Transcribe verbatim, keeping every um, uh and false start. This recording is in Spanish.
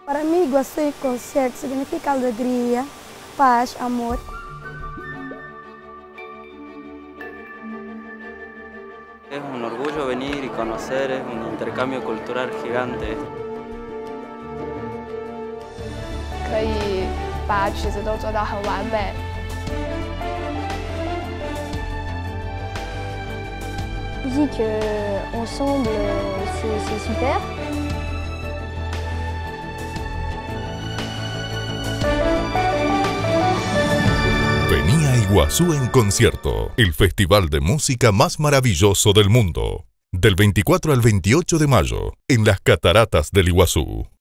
Para mí, Iguazú en concierto significa alegría, paz, amor. Es un orgullo venir y conocer, es un intercambio cultural gigante. 可以把曲子都做到很完美。 Musique euh, ensemble, c'est super. Venía a Iguazú en concierto, el festival de música más maravilloso del mundo. Del veinticuatro al veintiocho de mayo, en las Cataratas del Iguazú.